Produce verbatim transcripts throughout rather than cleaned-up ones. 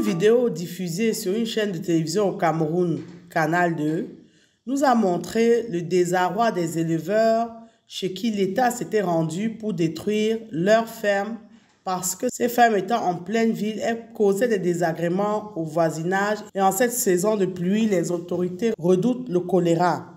vidéo diffusée sur une chaîne de télévision au Cameroun, Canal deux, nous a montré le désarroi des éleveurs chez qui l'État s'était rendu pour détruire leurs fermes parce que ces fermes étant en pleine ville, elles causaient des désagréments au voisinage et en cette saison de pluie, les autorités redoutent le choléra.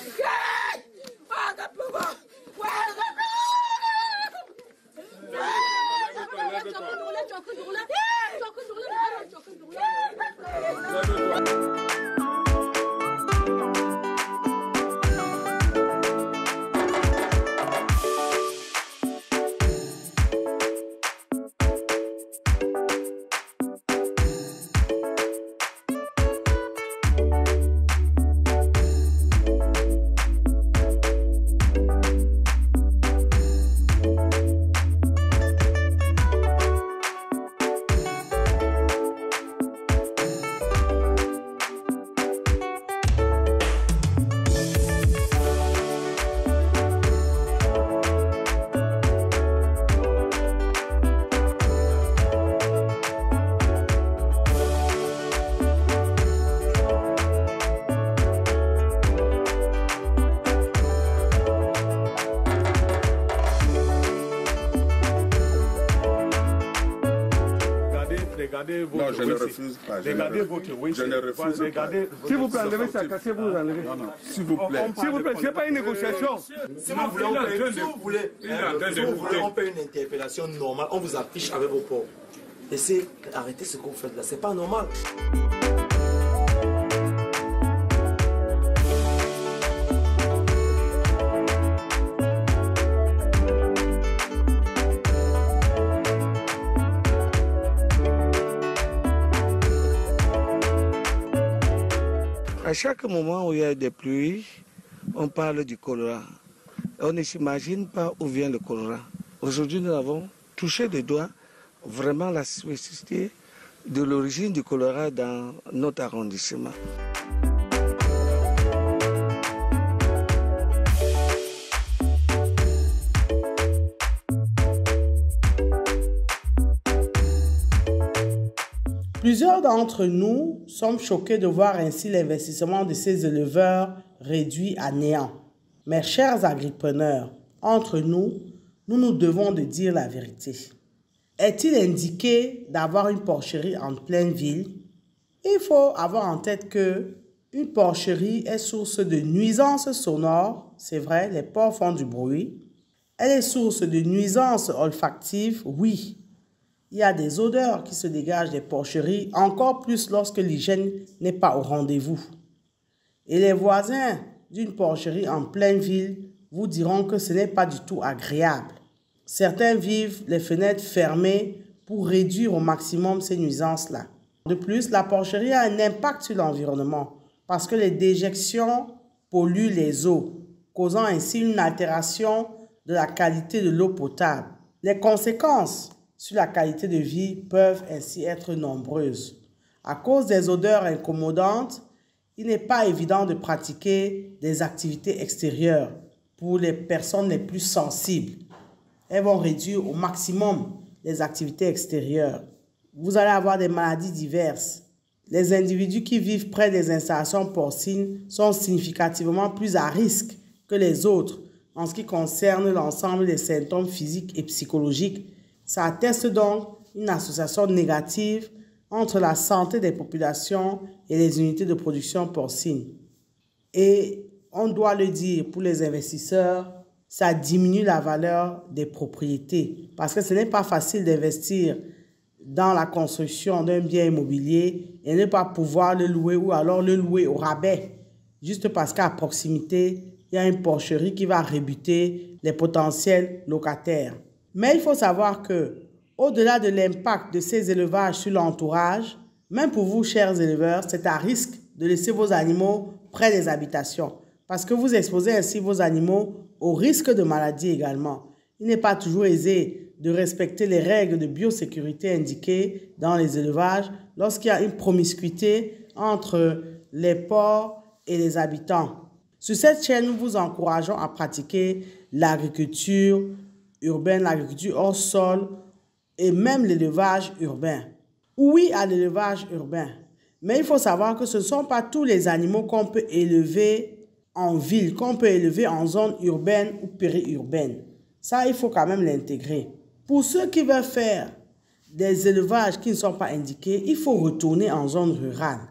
Regardez votre non, je ne oui, refuse pas. Regardez je votre oui, je ne refuse regardez, pas. s'il vous plaît, enlevez ça, cassez vous enlevez. Non, non, s'il vous plaît. S'il vous plaît, ce n'est pas une négociation. Si vous voulez, on peut, si vous voulez, si vous voulez, on fait une interpellation normale, on vous affiche avec vos ports. Essayez, arrêtez ce que vous faites là, c'est pas normal. À chaque moment où il y a des pluies, on parle du choléra. On ne s'imagine pas où vient le choléra. Aujourd'hui, nous avons touché du doigt vraiment la spécificité de l'origine du choléra dans notre arrondissement. Plusieurs d'entre nous sommes choqués de voir ainsi l'investissement de ces éleveurs réduit à néant. Mes chers agripreneurs, entre nous, nous nous devons de dire la vérité. Est-il indiqué d'avoir une porcherie en pleine ville? Il faut avoir en tête que une porcherie est source de nuisances sonores, c'est vrai, les porcs font du bruit. Elle est source de nuisances olfactives, oui. Il y a des odeurs qui se dégagent des porcheries, encore plus lorsque l'hygiène n'est pas au rendez-vous. Et les voisins d'une porcherie en pleine ville vous diront que ce n'est pas du tout agréable. Certains vivent les fenêtres fermées pour réduire au maximum ces nuisances-là. De plus, la porcherie a un impact sur l'environnement parce que les déjections polluent les eaux, causant ainsi une altération de la qualité de l'eau potable. Les conséquences sur la qualité de vie peuvent ainsi être nombreuses. À cause des odeurs incommodantes, il n'est pas évident de pratiquer des activités extérieures pour les personnes les plus sensibles. Elles vont réduire au maximum les activités extérieures. Vous allez avoir des maladies diverses. Les individus qui vivent près des installations porcines sont significativement plus à risque que les autres en ce qui concerne l'ensemble des symptômes physiques et psychologiques. Ça atteste donc une association négative entre la santé des populations et les unités de production porcine. Et on doit le dire, pour les investisseurs, ça diminue la valeur des propriétés parce que ce n'est pas facile d'investir dans la construction d'un bien immobilier et ne pas pouvoir le louer ou alors le louer au rabais juste parce qu'à proximité, il y a une porcherie qui va rebuter les potentiels locataires. Mais il faut savoir que, au-delà de l'impact de ces élevages sur l'entourage, même pour vous, chers éleveurs, c'est à risque de laisser vos animaux près des habitations parce que vous exposez ainsi vos animaux au risque de maladie également. Il n'est pas toujours aisé de respecter les règles de biosécurité indiquées dans les élevages lorsqu'il y a une promiscuité entre les porcs et les habitants. Sur cette chaîne, nous vous encourageons à pratiquer l'agriculture urbaine, l'agriculture hors sol et même l'élevage urbain. Oui à l'élevage urbain, mais il faut savoir que ce ne sont pas tous les animaux qu'on peut élever en ville, qu'on peut élever en zone urbaine ou périurbaine. Ça, il faut quand même l'intégrer. Pour ceux qui veulent faire des élevages qui ne sont pas indiqués, il faut retourner en zone rurale.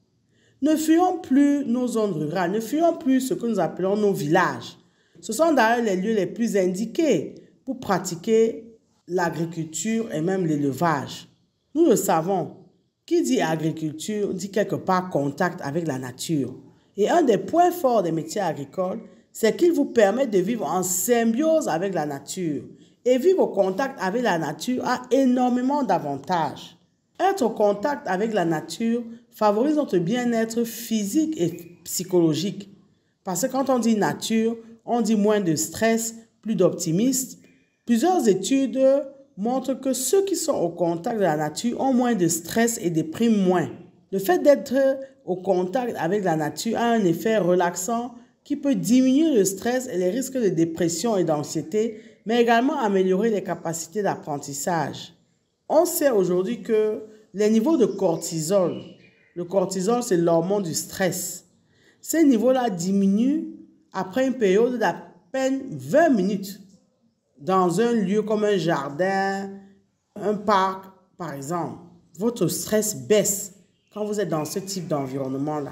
Ne fuyons plus nos zones rurales, ne fuyons plus ce que nous appelons nos villages. Ce sont d'ailleurs les lieux les plus indiqués pour pratiquer l'agriculture et même l'élevage. Nous le savons, qui dit agriculture dit quelque part contact avec la nature. Et un des points forts des métiers agricoles, c'est qu'ils vous permettent de vivre en symbiose avec la nature. Et vivre au contact avec la nature a énormément d'avantages. Être au contact avec la nature favorise notre bien-être physique et psychologique. Parce que quand on dit nature, on dit moins de stress, plus d'optimisme. Plusieurs études montrent que ceux qui sont au contact de la nature ont moins de stress et dépriment moins. Le fait d'être au contact avec la nature a un effet relaxant qui peut diminuer le stress et les risques de dépression et d'anxiété, mais également améliorer les capacités d'apprentissage. On sait aujourd'hui que les niveaux de cortisol, le cortisol c'est l'hormone du stress, ces niveaux-là diminuent après une période d'à peine vingt minutes dans un lieu comme un jardin, un parc par exemple. Votre stress baisse quand vous êtes dans ce type d'environnement-là.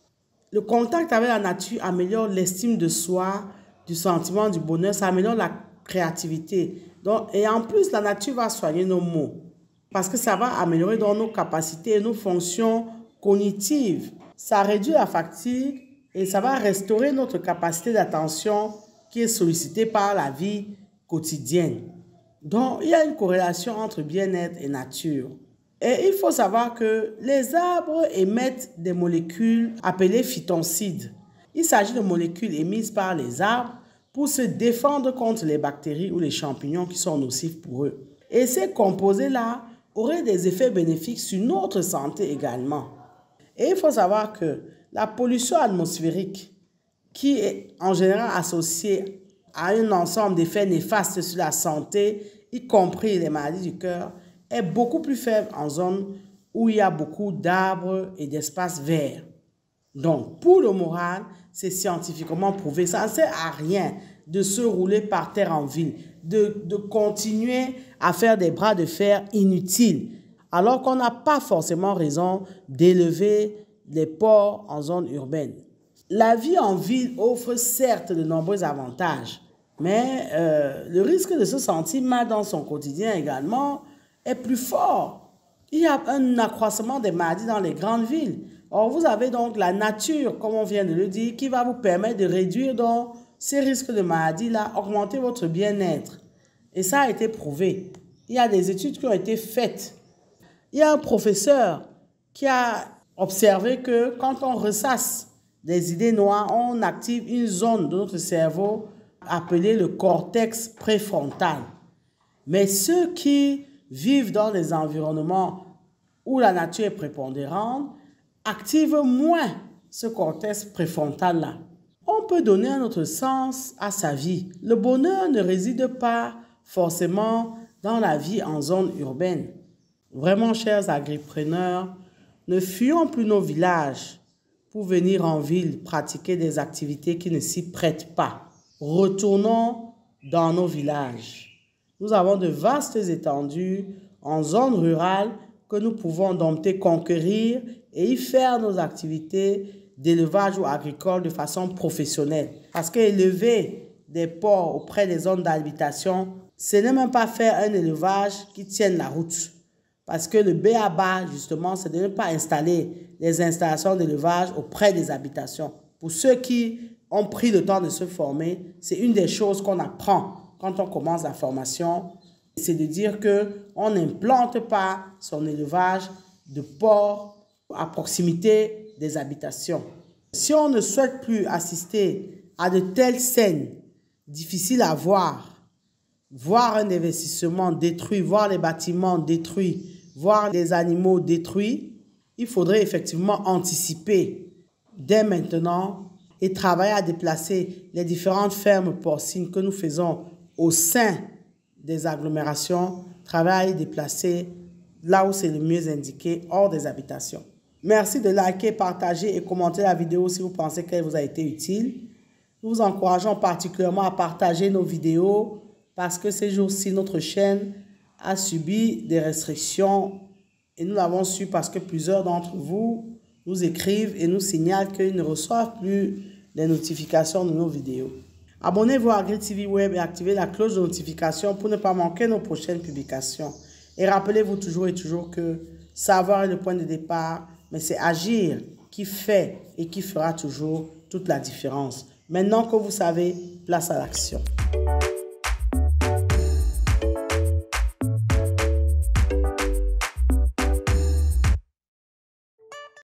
Le contact avec la nature améliore l'estime de soi, du sentiment du bonheur, ça améliore la créativité. Donc, et en plus, la nature va soigner nos maux parce que ça va améliorer dans nos capacités et nos fonctions cognitives. Ça réduit la fatigue et ça va restaurer notre capacité d'attention qui est sollicitée par la vie quotidienne. Donc, il y a une corrélation entre bien-être et nature. Et il faut savoir que les arbres émettent des molécules appelées phytoncides. Il s'agit de molécules émises par les arbres pour se défendre contre les bactéries ou les champignons qui sont nocifs pour eux. Et ces composés-là auraient des effets bénéfiques sur notre santé également. Et il faut savoir que la pollution atmosphérique, qui est en général associée à un ensemble d'effets néfastes sur la santé, y compris les maladies du cœur, est beaucoup plus faible en zone où il y a beaucoup d'arbres et d'espaces verts. Donc, pour le moral, c'est scientifiquement prouvé. Ça ne sert à rien de se rouler par terre en ville, de, de continuer à faire des bras de fer inutiles, alors qu'on n'a pas forcément raison d'élever les porcs en zone urbaine. La vie en ville offre certes de nombreux avantages, mais euh, le risque de se sentir mal dans son quotidien également est plus fort. Il y a un accroissement des maladies dans les grandes villes. Or, vous avez donc la nature, comme on vient de le dire, qui va vous permettre de réduire donc ces risques de maladies-là, augmenter votre bien-être. Et ça a été prouvé. Il y a des études qui ont été faites. Il y a un professeur qui a observé que quand on ressasse des idées noires, on active une zone de notre cerveau appelée le cortex préfrontal. Mais ceux qui vivent dans des environnements où la nature est prépondérante activent moins ce cortex préfrontal-là. On peut donner un autre sens à sa vie. Le bonheur ne réside pas forcément dans la vie en zone urbaine. Vraiment, chers agripreneurs, ne fuyons plus nos villages pour venir en ville pratiquer des activités qui ne s'y prêtent pas. Retournons dans nos villages. Nous avons de vastes étendues en zone rurale que nous pouvons dompter, conquérir et y faire nos activités d'élevage ou agricole de façon professionnelle. Parce qu'élever des porcs auprès des zones d'habitation, ce n'est même pas faire un élevage qui tienne la route. Parce que le B A B A, justement, c'est de ne pas installer les installations d'élevage auprès des habitations. Pour ceux qui ont pris le temps de se former, c'est une des choses qu'on apprend quand on commence la formation. C'est de dire qu'on n'implante pas son élevage de porcs à proximité des habitations. Si on ne souhaite plus assister à de telles scènes difficiles à voir, voir un investissement détruit, voir les bâtiments détruits, voir les animaux détruits, il faudrait effectivement anticiper dès maintenant et travailler à déplacer les différentes fermes porcines que nous faisons au sein des agglomérations, travailler à les déplacer là où c'est le mieux indiqué, hors des habitations. Merci de liker, partager et commenter la vidéo si vous pensez qu'elle vous a été utile. Nous vous encourageons particulièrement à partager nos vidéos parce que ces jours-ci, notre chaîne a subi des restrictions et nous l'avons su parce que plusieurs d'entre vous nous écrivent et nous signalent qu'ils ne reçoivent plus les notifications de nos vidéos. Abonnez-vous à Grid T V Web et activez la cloche de notification pour ne pas manquer nos prochaines publications. Et rappelez-vous toujours et toujours que savoir est le point de départ, mais c'est agir qui fait et qui fera toujours toute la différence. Maintenant que vous savez, place à l'action.